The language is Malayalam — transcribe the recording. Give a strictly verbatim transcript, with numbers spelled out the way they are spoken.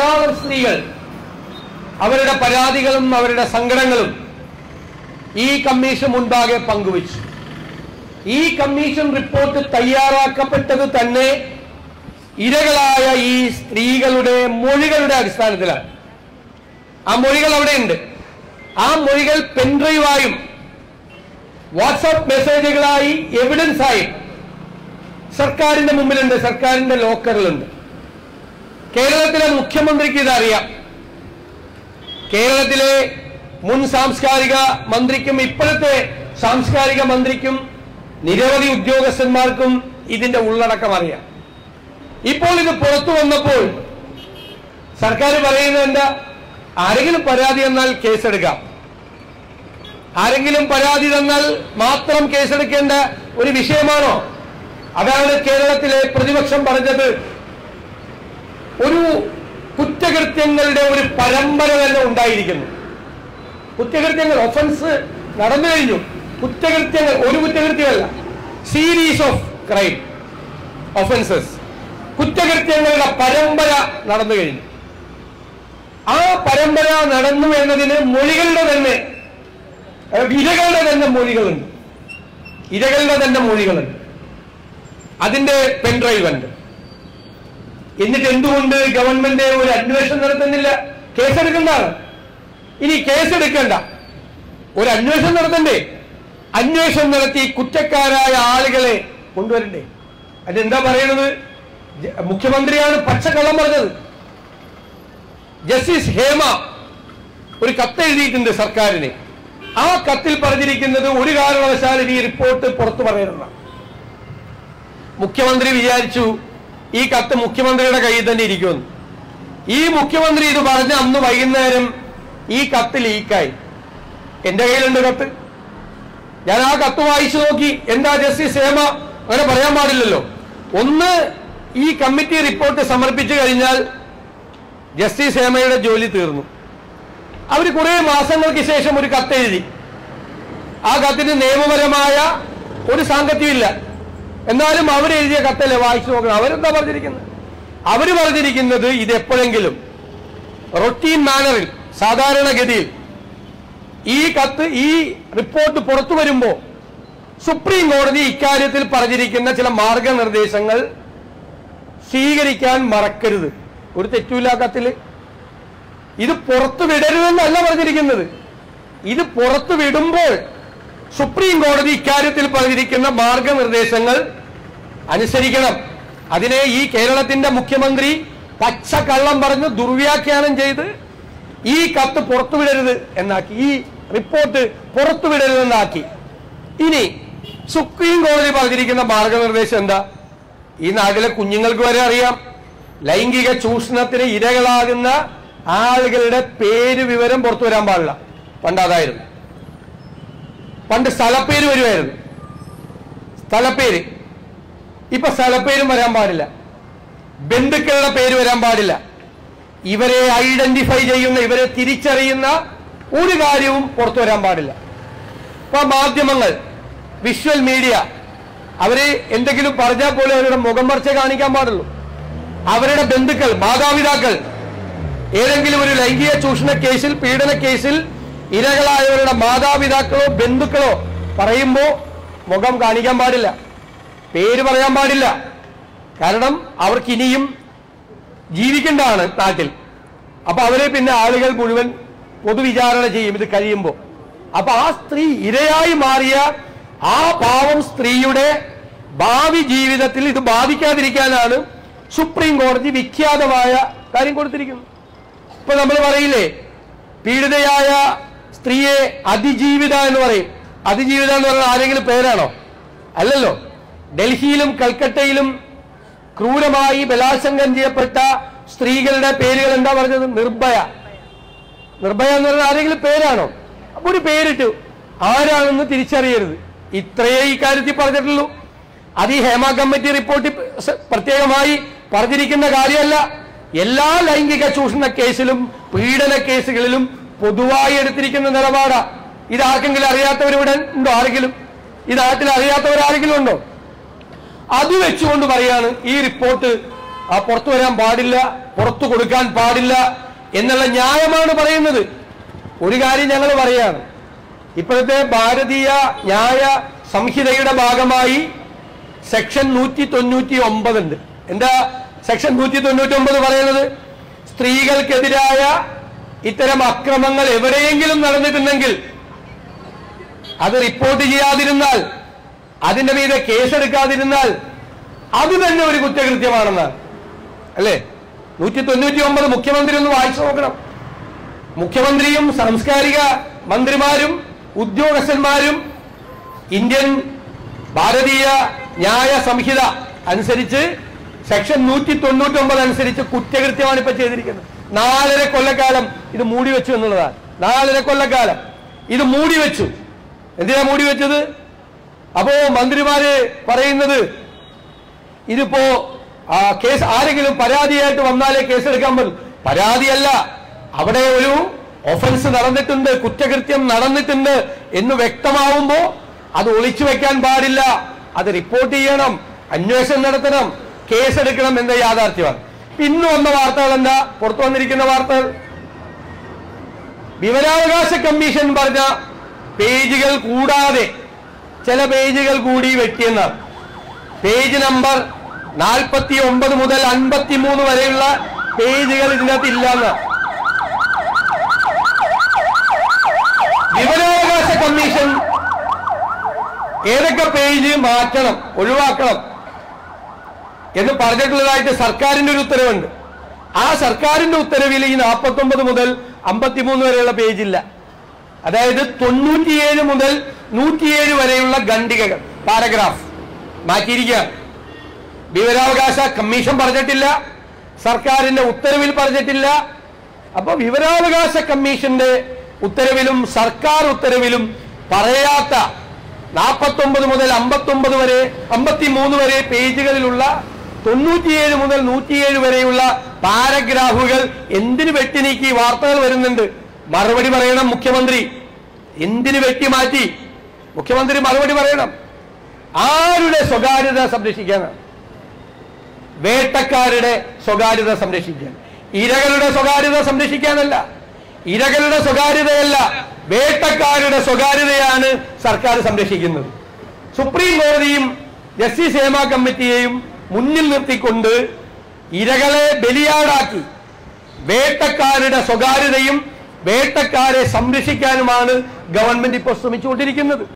ധാരാളം സ്ത്രീകൾ അവരുടെ പരാതികളും അവരുടെ സങ്കടങ്ങളും ഈ കമ്മീഷൻ മുൻപാകെ പങ്കുവച്ചു. ഈ കമ്മീഷൻ റിപ്പോർട്ട് തയ്യാറാക്കപ്പെട്ടത് തന്നെ ഇരകളായ ഈ സ്ത്രീകളുടെ മൊഴികളുടെ അടിസ്ഥാനത്തിലാണ്. ആ മൊഴികൾ അവിടെയുണ്ട്. ആ മൊഴികൾ പെൻഡ്രൈവായും വാട്സാപ്പ് മെസ്സേജുകളായി എവിഡൻസായി സർക്കാരിന്റെ മുമ്പിലുണ്ട്, സർക്കാരിന്റെ ലോക്കറിലുണ്ട്. കേരളത്തിലെ മുഖ്യമന്ത്രിക്ക് ഇതറിയാം. കേരളത്തിലെ മുൻ സാംസ്കാരിക മന്ത്രിക്കും ഇപ്പോഴത്തെ സാംസ്കാരിക മന്ത്രിക്കും നിരവധി ഉദ്യോഗസ്ഥന്മാർക്കും ഇതിന്റെ ഉള്ളടക്കം അറിയാം. ഇപ്പോൾ ഇത് പുറത്തു വന്നപ്പോൾ സർക്കാർ പറയുന്നത് എന്താ? ആരെങ്കിലും പരാതി തന്നാൽ കേസെടുക്കാം, ആരെങ്കിലും പരാതി തന്നാൽ മാത്രം കേസെടുക്കേണ്ട ഒരു വിഷയമാണോ? അതാണ് കേരളത്തിലെ പ്രതിപക്ഷം പറഞ്ഞത്. ഒരു കുറ്റകൃത്യങ്ങളുടെ ഒരു പരമ്പര തന്നെ ഉണ്ടായിരിക്കുന്നു. കുറ്റകൃത്യങ്ങൾ, ഒഫൻസ് നടന്നു കഴിഞ്ഞു. കുറ്റകൃത്യങ്ങൾ ഒരു കുറ്റകൃത്യമല്ല, സീരീസ് ഓഫ് ക്രൈം ഒഫൻസസ്, കുറ്റകൃത്യങ്ങളുടെ പരമ്പര നടന്നു കഴിഞ്ഞു. ആ പരമ്പര നടന്നു എന്നതിന് മൊഴികളുടെ തന്നെ, ഇരകളുടെ തന്നെ മൊഴികളുണ്ട്. ഇരകളുടെ തന്നെ മൊഴികളുണ്ട്. അതിന്റെ പെൻഡ്രൈവ് ഉണ്ട്. എന്നിട്ട് എന്തുകൊണ്ട് ഗവൺമെന്റ് ഒരു അന്വേഷണം നടത്തുന്നില്ല? കേസെടുക്കുന്നതാണ്. ഇനി കേസെടുക്കണ്ട, ഒരു അന്വേഷണം നടത്തണ്ടേ? അന്വേഷണം നടത്തി കുറ്റക്കാരായ ആളുകളെ കൊണ്ടുവരണ്ടേ? അതെന്താ പറയുന്നത്? മുഖ്യമന്ത്രിയാണ് പച്ചക്കള്ളം പറഞ്ഞത്. ജസ്റ്റിസ് ഹേമ ഒരു കത്ത് എഴുതിയിട്ടുണ്ട് സർക്കാരിന്. ആ കത്തിൽ പറഞ്ഞിരിക്കുന്നത് ഒരു കാരണവശാലും ഈ റിപ്പോർട്ട് പുറത്തു പറയരുതെന്നാണ്. മുഖ്യമന്ത്രി വിചാരിച്ചു ഈ കത്ത് മുഖ്യമന്ത്രിയുടെ കയ്യിൽ തന്നെ ഇരിക്കുമെന്ന്. ഈ മുഖ്യമന്ത്രി ഇത് പറഞ്ഞ അന്ന് വൈകുന്നേരം ഈ കത്ത് ലീക്കായി. എന്റെ കയ്യിലുണ്ട് കത്ത്. ഞാൻ ആ കത്ത് വായിച്ചു നോക്കി. എന്താ ജസ്റ്റിസ് ഹേമ? അങ്ങനെ പറയാൻ പാടില്ലല്ലോ. ഒന്ന്, ഈ കമ്മിറ്റി റിപ്പോർട്ട് സമർപ്പിച്ചു കഴിഞ്ഞാൽ ജസ്റ്റിസ് ഹേമയുടെ ജോലി തീർന്നു. അവർ കുറെ മാസങ്ങൾക്ക് ശേഷം ഒരു കത്ത് എഴുതി. ആ കത്തിന് നിയമപരമായ ഒരു സാങ്കത്യമില്ല. എന്നാലും അവരെഴുതിയ കത്തല്ലേ വായിച്ചു നോക്കണം. അവരെന്താ പറഞ്ഞിരിക്കുന്നത്? അവർ പറഞ്ഞിരിക്കുന്നത് ഇത് എപ്പോഴെങ്കിലും റൊട്ടീൻ മാനറിൽ, സാധാരണഗതിയിൽ ഈ കത്ത്, ഈ റിപ്പോർട്ട് പുറത്തു വരുമ്പോൾ സുപ്രീം കോടതി ഇക്കാര്യത്തിൽ പറഞ്ഞിരിക്കുന്ന ചില മാർഗനിർദ്ദേശങ്ങൾ സ്വീകരിക്കാൻ മറക്കരുത്. ഒരു തെറ്റുമില്ല കത്തില്. ഇത് പുറത്തു വിടരുതെന്നല്ല പറഞ്ഞിരിക്കുന്നത്. ഇത് പുറത്തു വിടുമ്പോൾ സുപ്രീം കോടതി ഇക്കാര്യത്തിൽ പറഞ്ഞിരിക്കുന്ന മാർഗനിർദ്ദേശങ്ങൾ അനുസരിക്കണം. അതിനെ ഈ കേരളത്തിന്റെ മുഖ്യമന്ത്രി പച്ചക്കള്ളം പറഞ്ഞ് ദുർവ്യാഖ്യാനം ചെയ്ത് ഈ കത്ത് പുറത്തുവിടരുത് എന്നാക്കി, ഈ റിപ്പോർട്ട് പുറത്തുവിടരുതെന്നാക്കി. ഇനി സുപ്രീം കോടതി പറഞ്ഞിരിക്കുന്ന മാർഗനിർദ്ദേശം എന്താ? ഈ നാട്ടിലെ കുഞ്ഞുങ്ങൾക്ക് വരെ അറിയാം. ലൈംഗിക ചൂഷണത്തിന് ഇരകളാകുന്ന ആളുകളുടെ പേര് വിവരം പുറത്തു വരാൻ പാടില്ല. പണ്ട് അതായിരുന്നു. പണ്ട് സ്ഥലപ്പേര് വരുമായിരുന്നു, സ്ഥലപ്പേര്. ഇപ്പൊ സ്ഥലപ്പേരും വരാൻ പാടില്ല, ബന്ധുക്കളുടെ പേര് വരാൻ പാടില്ല. ഇവരെ ഐഡന്റിഫൈ ചെയ്യുന്ന, ഇവരെ തിരിച്ചറിയുന്ന ഒരു കാര്യവും പുറത്തു വരാൻ പാടില്ല. ഇപ്പൊ മാധ്യമങ്ങൾ, വിഷ്വൽ മീഡിയ, അവര് എന്തെങ്കിലും പറഞ്ഞാൽ പോലും അവരുടെ മുഖം മറച്ചേ കാണിക്കാൻ പാടുള്ളൂ. അവരുടെ ബന്ധുക്കൾ, മാതാപിതാക്കൾ ഏതെങ്കിലും ഒരു ലൈംഗിക ചൂഷണ കേസിൽ, പീഡന കേസിൽ ഇരകളായവരുടെ മാതാപിതാക്കളോ ബന്ധുക്കളോ പറയുമ്പോ മുഖം കാണിക്കാൻ പാടില്ല, പേര് പറയാൻ പാടില്ല. കാരണം അവർക്ക് ഇനിയും ജീവിക്കേണ്ടതാണ് നാട്ടിൽ. അപ്പൊ അവരെ പിന്നെ ആളുകൾ മുഴുവൻ പൊതുവിചാരണ ചെയ്യും ഇത് കഴിയുമ്പോൾ. അപ്പൊ ആ സ്ത്രീ ഇരയായി മാറിയ ആ പാവം സ്ത്രീയുടെ ഭാവി ജീവിതത്തിൽ ഇത് ബാധിക്കാതിരിക്കാനാണ് സുപ്രീം കോടതി വിഖ്യാതമായ കാര്യം കൊടുത്തിരിക്കുന്നത്. ഇപ്പൊ നമ്മൾ പറയില്ലേ, പീഡിതയായ സ്ത്രീയെ അതിജീവിത എന്ന് പറയും. അതിജീവിത എന്ന് പറഞ്ഞാൽ ആരെങ്കിലും പേരാണോ? അല്ലല്ലോ. ഡൽഹിയിലും കൽക്കട്ടയിലും ക്രൂരമായി ബലാത്സംഗം ചെയ്യപ്പെട്ട സ്ത്രീകളുടെ പേരുകൾ എന്താ പറഞ്ഞത്? നിർഭയ. നിർഭയ എന്ന് പറഞ്ഞാൽ ആരെങ്കിലും പേരാണോ? അപ്പൊ ഒരു പേരിട്ടു, ആരാണെന്ന് തിരിച്ചറിയരുത്. ഇത്രയേ ഈ കാര്യത്തിൽ പറഞ്ഞിട്ടുള്ളൂ. അത് ഈ ഹേമ കമ്മിറ്റി റിപ്പോർട്ടിൽ പ്രത്യേകമായി പറഞ്ഞിരിക്കുന്ന കാര്യമല്ല. എല്ലാ ലൈംഗിക ചൂഷണ കേസിലും പീഡന കേസുകളിലും പൊതുവായി എടുത്തിരിക്കുന്ന നിലപാടാ. ഇതാർക്കെങ്കിലും അറിയാത്തവരിവിടെ ഉണ്ടോ? ആരെങ്കിലും ഈ നാട്ടിൽ അറിയാത്തവരാരെങ്കിലും ഉണ്ടോ? അത് വെച്ചുകൊണ്ട് പറയാണ് ഈ റിപ്പോർട്ട് ആ പുറത്തു വരാൻ പാടില്ല, പുറത്തു കൊടുക്കാൻ പാടില്ല എന്നുള്ള ന്യായമാണ് പറയുന്നത്. ഒരു കാര്യം ഞങ്ങൾ പറയാണ്, ഇപ്പോഴത്തെ ഭാരതീയ ന്യായ സംഹിതയുടെ ഭാഗമായി സെക്ഷൻ നൂറ്റി തൊണ്ണൂറ്റി ഒമ്പത് ഉണ്ട്. എന്താ സെക്ഷൻ നൂറ്റി തൊണ്ണൂറ്റി ഒമ്പത് പറയുന്നത്? സ്ത്രീകൾക്കെതിരായ ഇത്തരം അക്രമങ്ങൾ എവിടെയെങ്കിലും നടന്നിട്ടുണ്ടെങ്കിൽ അത് റിപ്പോർട്ട് ചെയ്യാതിരുന്നാൽ, അതിന്റെ മീതെ കേസെടുക്കാതിരുന്നാൽ അത് തന്നെ ഒരു കുറ്റകൃത്യമാണെന്നാണ് അല്ലേ? നൂറ്റി തൊണ്ണൂറ്റി ഒമ്പത് മുഖ്യമന്ത്രി ഒന്ന് വായിച്ചു നോക്കണം. മുഖ്യമന്ത്രിയും സാംസ്കാരിക മന്ത്രിമാരും ഉദ്യോഗസ്ഥന്മാരും ഇന്ത്യൻ ഭാരതീയ ന്യായ സംഹിത അനുസരിച്ച് സെക്ഷൻ നൂറ്റി തൊണ്ണൂറ്റി ഒമ്പത് അനുസരിച്ച് കുറ്റകൃത്യമാണ് ഇപ്പൊ ചെയ്തിരിക്കുന്നത്. നാലര കൊല്ലക്കാലം ഇത് മൂടി വെച്ചു എന്നുള്ളതാണ്. നാലര കൊല്ലക്കാലം ഇത് മൂടി വെച്ചു. എന്തിനാ മൂടി വെച്ചത്? അപ്പോ മന്ത്രിമാര് പറയുന്നത് ഇതിപ്പോ കേസ് ആരെങ്കിലും പരാതിയായിട്ട് വന്നാലേ കേസെടുക്കാൻ പറ്റും. പരാതിയല്ല, അവിടെ ഒരു ഒഫൻസ് നടന്നിട്ടുണ്ട്, കുറ്റകൃത്യം നടന്നിട്ടുണ്ട് എന്ന് വ്യക്തമാവുമ്പോ അത് ഒളിച്ചു വെക്കാൻ പാടില്ല, അത് റിപ്പോർട്ട് ചെയ്യണം, അന്വേഷണം നടത്തണം, കേസെടുക്കണം എന്ന യാഥാർത്ഥ്യമാണ്. ഇന്ന് വന്ന വാർത്തകൾ എന്താ? പുറത്തു വന്നിരിക്കുന്ന വാർത്തകൾ വിവരാവകാശ കമ്മീഷൻ പറഞ്ഞ പേജുകൾ കൂടാതെ ചില പേജുകൾ കൂടി വെട്ടിയെന്നാണ്. പേജ് നമ്പർ നാൽപ്പത്തി ഒമ്പത് മുതൽ അൻപത്തി മൂന്ന് വരെയുള്ള പേജുകൾ ഇതിനകത്ത് ഇല്ലെന്ന് വിവരാവകാശ കമ്മീഷൻ ഏതൊക്കെ പേജ് മാറ്റണം, ഒഴിവാക്കണം എന്ന് പറഞ്ഞിട്ടുള്ളതായിട്ട് സർക്കാരിന്റെ ഒരു ഉത്തരവുണ്ട്. ആ സർക്കാരിന്റെ ഉത്തരവിൽ ഈ നാൽപ്പത്തി ഒമ്പത് മുതൽ അമ്പത്തിമൂന്ന് വരെയുള്ള പേജില്ല. അതായത് തൊണ്ണൂറ്റിയേഴ് മുതൽ നൂറ്റിയേഴ് വരെയുള്ള ഖണ്ഡികകൾ, പാരഗ്രാഫ് മാറ്റിയിരിക്കുക. വിവരാവകാശ കമ്മീഷൻ പറഞ്ഞിട്ടില്ല, സർക്കാരിന്റെ ഉത്തരവിൽ പറഞ്ഞിട്ടില്ല. അപ്പൊ വിവരാവകാശ കമ്മീഷന്റെ ഉത്തരവിലും സർക്കാർ ഉത്തരവിലും പറയാത്ത നാൽപ്പത്തി ഒമ്പത് മുതൽ അമ്പത്തി ഒമ്പത് വരെ അമ്പത്തി മൂന്ന് വരെ പേജുകളിലുള്ള തൊണ്ണൂറ്റിയേഴ് മുതൽ നൂറ്റിയേഴ് വരെയുള്ള പാരഗ്രാഫുകൾ എന്തിനു വെട്ടിനീക്കി? വാർത്തകൾ വരുന്നുണ്ട്. മറുപടി പറയണം മുഖ്യമന്ത്രി. എന്തിനു വെട്ടിമാറ്റി? മുഖ്യമന്ത്രി മറുപടി പറയണം. ആരുടെ സ്വകാര്യത സംരക്ഷിക്കാനാണ്? വേട്ടക്കാരുടെ സ്വകാര്യത സംരക്ഷിക്കാൻ, ഇരകളുടെ സ്വകാര്യത സംരക്ഷിക്കാനല്ല. ഇരകളുടെ സ്വകാര്യതയല്ല, വേട്ടക്കാരുടെ സ്വകാര്യതയാണ് സർക്കാർ സംരക്ഷിക്കുന്നത്. സുപ്രീം കോടതിയും ജസ്റ്റിസ് ഹേമ കമ്മിറ്റിയെയും മുന്നിൽ നിർത്തിക്കൊണ്ട് ഇരകളെ ബലിയാടാക്കി വേട്ടക്കാരുടെ സ്വകാര്യതയും വേട്ടക്കാരെ സംരക്ഷിക്കാനുമാണ് ഗവൺമെന്റ് ഇപ്പോൾ ശ്രമിച്ചുകൊണ്ടിരിക്കുന്നത്.